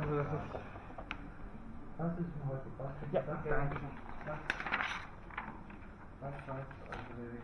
Also das ist... Was ist denn heute? Was ist Ja, das? danke. Was heißt also?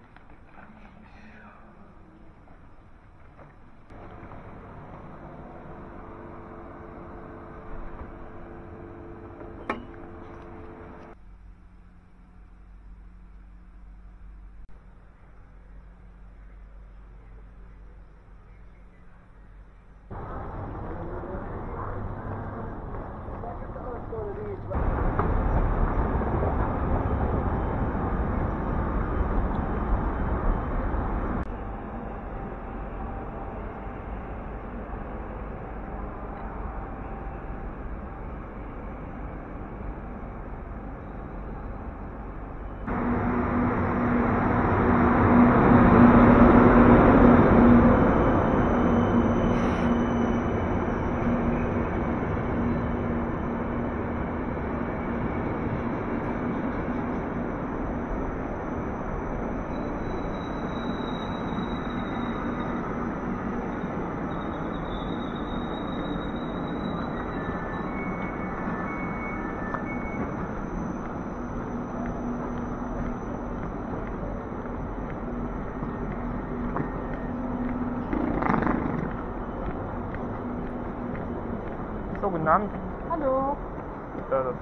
So, guten Abend. Hallo. Das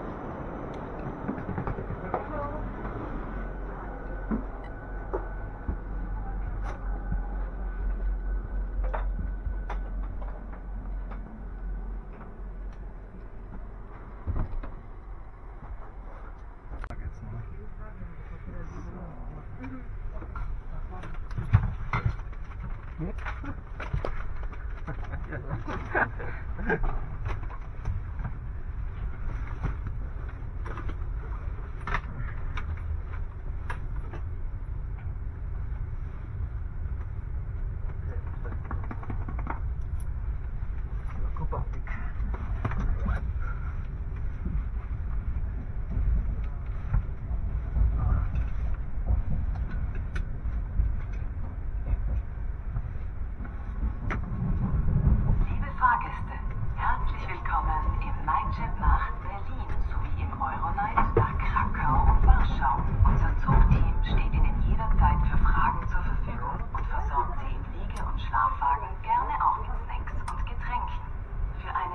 Liebe Fahrgäste, herzlich willkommen im Nightjet nach Berlin sowie im Euronight nach Krakau und Warschau. Unser Zugteam steht Ihnen jederzeit für Fragen zur Verfügung und versorgt Sie im Liege- und Schlafwagen gerne auch mit Snacks und Getränken. Für eine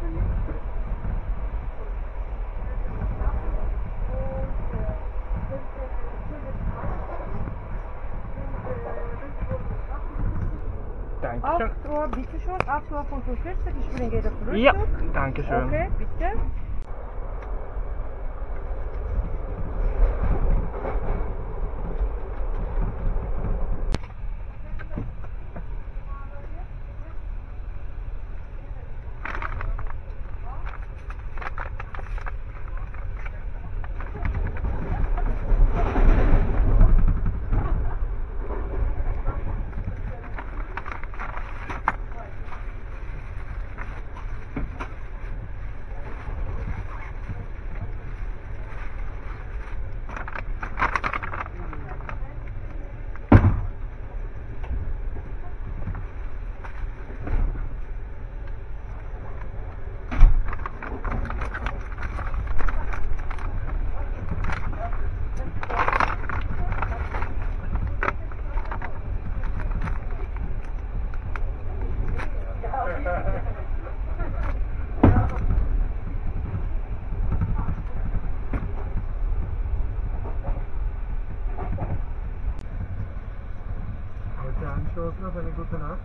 Dankeschön. 8 Uhr, bitte schon, 8:45 Uhr, ich bringe das Frühstück. Ja, Dankeschön. Okay, bitte. Heute anstoßen auf eine gute Nacht.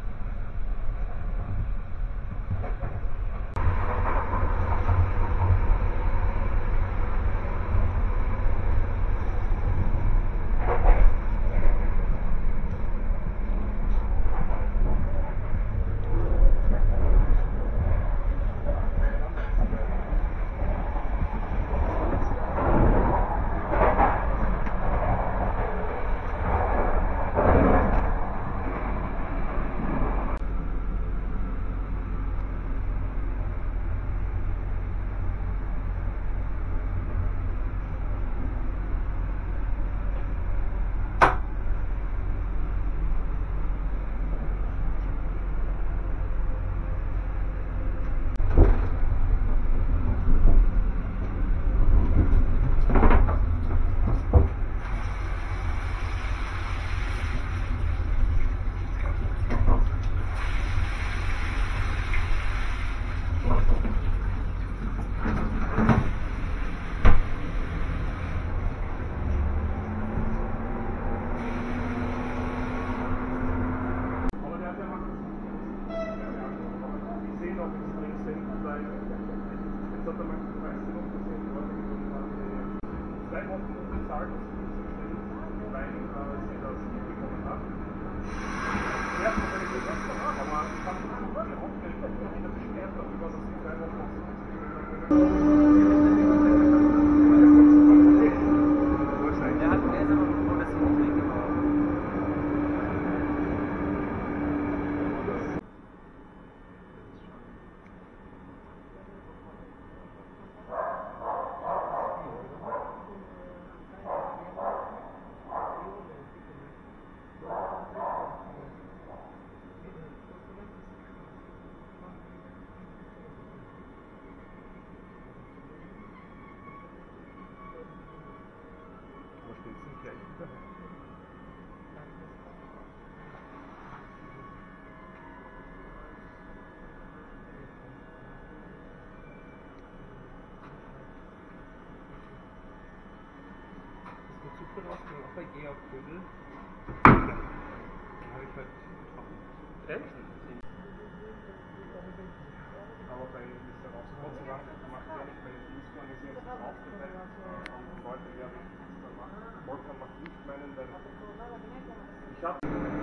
weil jetzt hat er mal meisten noch gesehen, die 2 Wochen unbezahlt aus diesem Stellen, weil sie das Kind bekommen hat. Ja, das habe ich gesagt, aber ich habe die Hauptgeld wieder beschwert darüber, dass die 2 Wochen Der hat mir aber bevor das nicht weggebracht. Was steht denn gleich daher? Ist mir zugelassen, auch bei Georg Vögel. Habe ich halt getroffen. Echt? Aber bei Mr. Ross macht er nicht meine Dienste organisiert, das aufgeteilt und wollte ja nicht dann machen. Wollte macht nicht meinen, weil ich habe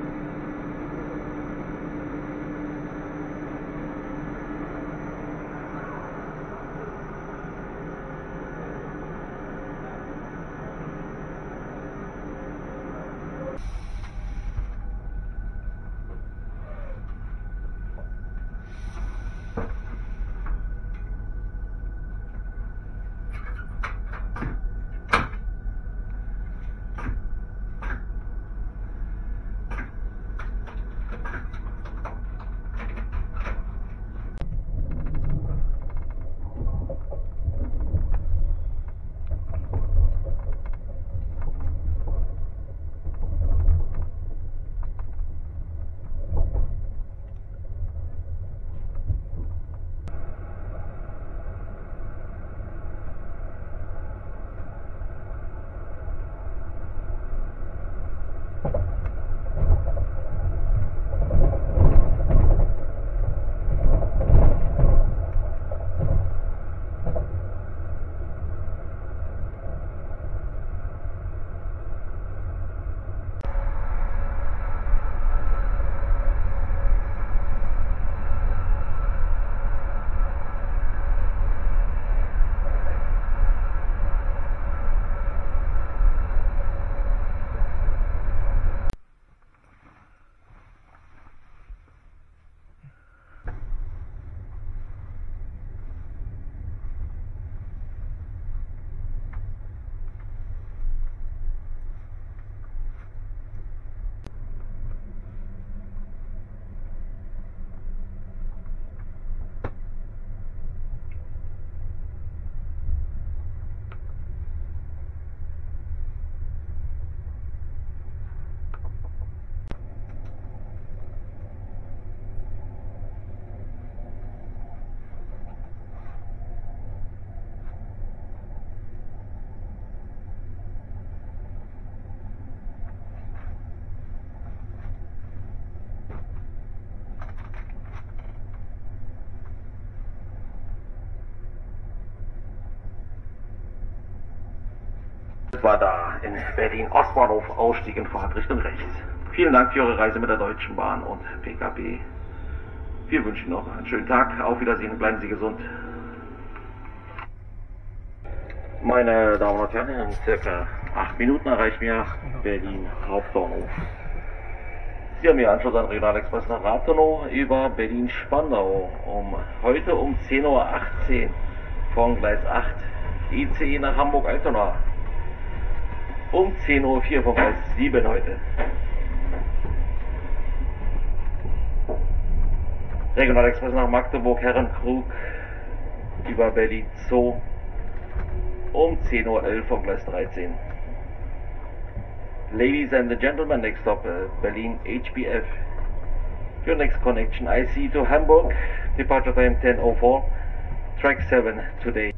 War da in Berlin Ostbahnhof, Ausstieg in Fahrtrichtung rechts. Vielen Dank für Ihre Reise mit der Deutschen Bahn und PKP. Wir wünschen noch einen schönen Tag. Auf Wiedersehen, bleiben Sie gesund. Meine Damen und Herren, in circa 8 Minuten erreichen wir Berlin Hauptbahnhof. Sie haben Ihr Anschluss an Regionalexpress nach Rathenow über Berlin-Spandau heute um 10:18 Uhr von Gleis 8 ICE nach Hamburg-Altona. Um 10:04 Uhr von Gleis 7 heute. Regionalexpress nach Magdeburg-Herrenkrug über Berlin Zoo um 10:11 Uhr von Gleis 13. Ladies and gentlemen, next stop Berlin HBF. Your next connection IC to Hamburg, departure time 10:04, track 7 today.